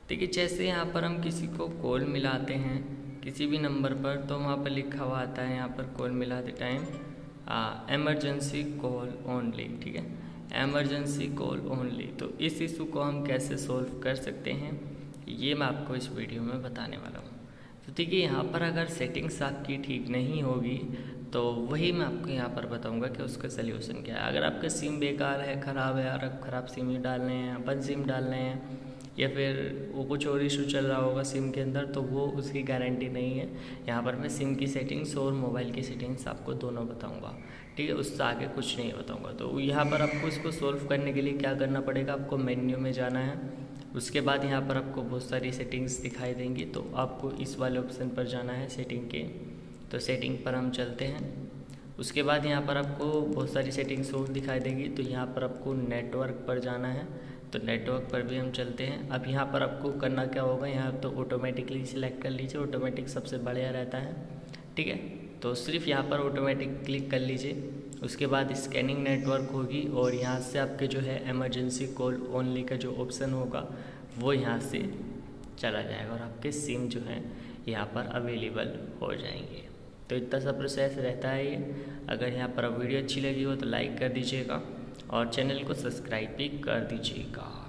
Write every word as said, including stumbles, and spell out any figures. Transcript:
देखिए जैसे यहाँ पर हम किसी को कॉल मिलाते हैं किसी भी नंबर पर, तो वहाँ पर लिखा हुआ आता है यहाँ पर कॉल मिलाते टाइम एमरजेंसी कॉल ओनली। ठीक है, एमरजेंसी कॉल ओनली। तो इस इशू को हम कैसे सोल्व कर सकते हैं ये मैं आपको इस वीडियो में बताने वाला हूँ। तो देखिए यहाँ पर अगर सेटिंग्स आपकी ठीक नहीं होगी तो वही मैं आपको यहाँ पर बताऊंगा कि उसका सल्यूशन क्या है। अगर आपका सिम बेकार है, ख़राब है, और आप ख़राब सिम ही डालने हैं, अपन सिम डालने हैं, या फिर वो कुछ और इशू चल रहा होगा सिम के अंदर, तो वो उसकी गारंटी नहीं है। यहाँ पर मैं सिम की सेटिंग्स और मोबाइल की सेटिंग्स आपको दोनों बताऊंगा। ठीक है, उससे आगे कुछ नहीं बताऊंगा। तो यहाँ पर आपको इसको सोल्व करने के लिए क्या करना पड़ेगा, आपको मेन्यू में जाना है। उसके बाद यहाँ पर आपको बहुत सारी सेटिंग्स दिखाई देंगी, तो आपको इस वाले ऑप्शन पर जाना है सेटिंग के। तो सेटिंग पर हम चलते हैं। उसके बाद यहाँ पर आपको बहुत सारी सेटिंग्स और दिखाई देंगी, तो यहाँ पर आपको नेटवर्क पर जाना है। तो नेटवर्क पर भी हम चलते हैं। अब यहाँ पर आपको करना क्या होगा, यहाँ तो ऑटोमेटिकली सिलेक्ट कर लीजिए, ऑटोमेटिक सबसे बढ़िया रहता है। ठीक है, तो सिर्फ यहाँ पर ऑटोमेटिक क्लिक कर लीजिए। उसके बाद स्कैनिंग नेटवर्क होगी और यहाँ से आपके जो है एमरजेंसी कॉल ओनली का जो ऑप्शन होगा वो यहाँ से चला जाएगा और आपके सिम जो हैं यहाँ पर अवेलेबल हो जाएंगे। तो इतना सा प्रोसेस रहता है ये। अगर यहाँ पर वीडियो अच्छी लगी हो तो लाइक कर दीजिएगा और चैनल को सब्सक्राइब भी कर दीजिएगा।